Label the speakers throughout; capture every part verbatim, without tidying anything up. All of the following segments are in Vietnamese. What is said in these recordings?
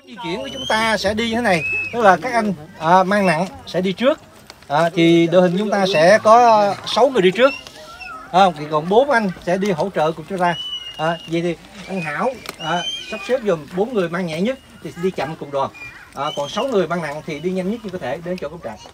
Speaker 1: Di chuyển của chúng ta sẽ đi như thế này, tức là các anh à, mang nặng sẽ đi trước, à, thì đội hình chúng ta sẽ có sáu người đi trước, à, thì còn bốn anh sẽ đi hỗ trợ cùng chúng ta. À, vậy thì anh Hảo à, sắp xếp dùm bốn người mang nhẹ nhất thì đi chậm cùng đoàn, à, còn sáu người mang nặng thì đi nhanh nhất như có thể đến chỗ cắm trại.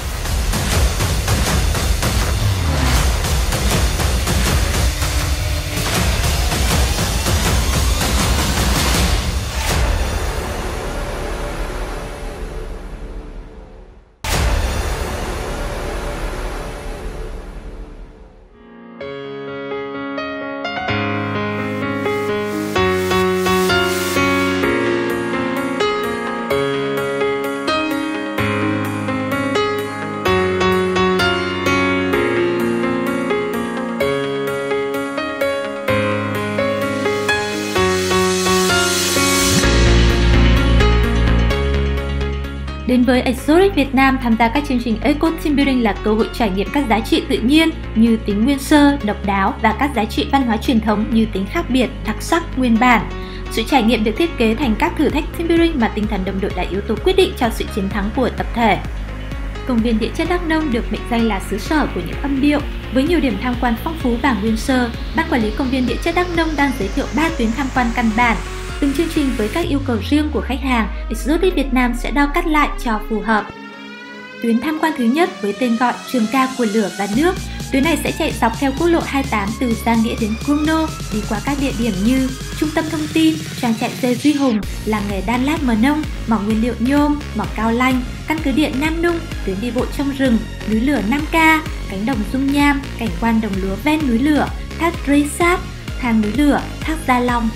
Speaker 2: Đến với Exotic Việt Nam, tham gia các chương trình Eco Team Building là cơ hội trải nghiệm các giá trị tự nhiên như tính nguyên sơ, độc đáo và các giá trị văn hóa truyền thống như tính khác biệt, đặc sắc, nguyên bản. Sự trải nghiệm được thiết kế thành các thử thách team building mà tinh thần đồng đội là yếu tố quyết định cho sự chiến thắng của tập thể. Công viên Địa chất Đắk Nông được mệnh danh là xứ sở của những âm điệu. Với nhiều điểm tham quan phong phú và nguyên sơ, Ban Quản lý Công viên Địa chất Đắk Nông đang giới thiệu ba tuyến tham quan căn bản. Từng chương trình với các yêu cầu riêng của khách hàng, Exotic Việt Nam sẽ đo cắt lại cho phù hợp. Tuyến tham quan thứ nhất với tên gọi Trường ca của lửa và nước. Tuyến này sẽ chạy dọc theo quốc lộ hai mươi tám từ Gia Nghĩa đến Crono, đi qua các địa điểm như Trung tâm Thông tin, Trang trại dê Duy Hùng, làng nghề đan lát Mờ Nông, mỏ nguyên liệu nhôm, mỏ Cao Lanh, căn cứ điện Nam Nung, tuyến đi bộ trong rừng, núi lửa Nam Ca, cánh đồng Dung Nham, cảnh quan đồng lúa ven núi lửa, thác Rây Sát, thang núi lửa, thác Gia Long.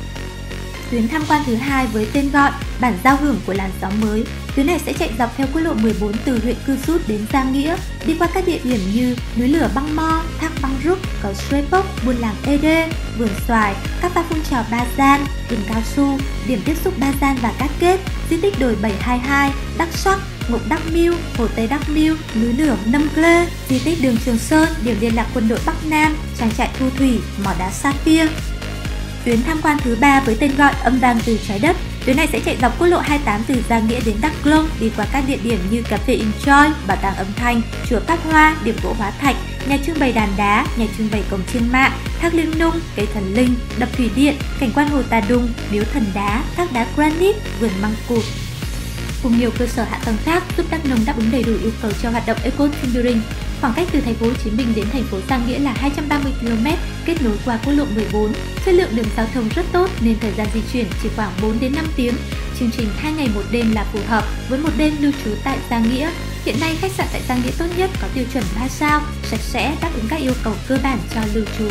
Speaker 2: Tuyến tham quan thứ hai với tên gọi Bản giao hưởng của làn gió mới. Tuyến này sẽ chạy dọc theo quốc lộ mười bốn từ huyện Cư Rút đến Gia Nghĩa, đi qua các địa điểm như núi lửa Băng Mo, thác Băng Rúc, cầu Xuê Pốc, buôn làng ê đê, vườn xoài, các pha phun trào Ba Gian, rừng cao su, điểm tiếp xúc Ba Gian và Cát Kết, di tích đồi bảy hai hai, Đắc Sắc, Ngục Đắc Miêu, Hồ Tây Đắc Miêu, núi lửa Nâm Klê, di tích đường Trường Sơn, điểm liên lạc quân đội Bắc Nam, trang trại Thu Thủy, mỏ đá Sapphire. Tuyến tham quan thứ ba với tên gọi Âm vang từ trái đất. Tuyến này sẽ chạy dọc quốc lộ hai mươi tám từ Gia Nghĩa đến Đắk Lông, đi qua các địa điểm như cà phê Enjoy, bảo tàng âm thanh, chùa Phát Hoa, điểm gỗ hóa thạch, nhà trưng bày đàn đá, nhà trưng bày cổng chiêng mạ, thác Liên Nung, cây thần linh, đập thủy điện, cảnh quan hồ Tà Đùng, miếu thần đá, thác đá granite, vườn măng cụt. Cùng nhiều cơ sở hạ tầng khác giúp Đắk Nông đáp ứng đầy đủ yêu cầu cho hoạt động Eco Team Building. Khoảng cách từ thành phố Hồ Chí Minh đến thành phố Gia Nghĩa là hai trăm ba mươi ki lô mét, kết nối qua quốc lộ mười bốn. Chất lượng đường giao thông rất tốt nên thời gian di chuyển chỉ khoảng bốn đến năm tiếng. Chương trình hai ngày một đêm là phù hợp với một đêm lưu trú tại Gia Nghĩa. Hiện nay khách sạn tại Gia Nghĩa tốt nhất có tiêu chuẩn ba sao, sạch sẽ, đáp ứng các yêu cầu cơ bản cho lưu trú.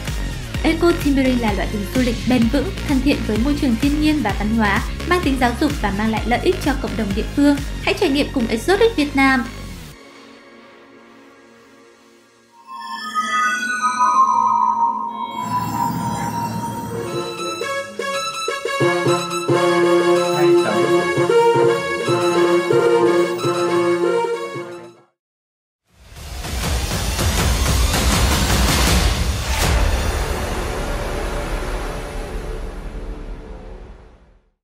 Speaker 2: Eco Team Building là loại hình du lịch bền vững, thân thiện với môi trường thiên nhiên và văn hóa, mang tính giáo dục và mang lại lợi ích cho cộng đồng địa phương. Hãy trải nghiệm cùng Exotic Việt Nam.